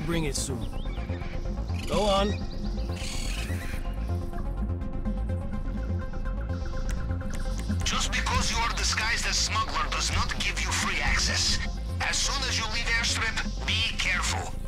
bring it soon. Go on. Just because you are disguised as smuggler does not give you free access. As soon as you leave airstrip, be careful.